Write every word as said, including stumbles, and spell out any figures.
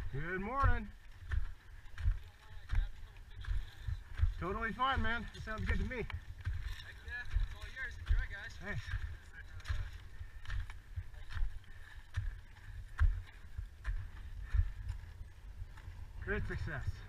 Good morning. Totally fine, man. This sounds good to me. Heck yeah, it's all yours. Enjoy, guys. Thanks. Great success.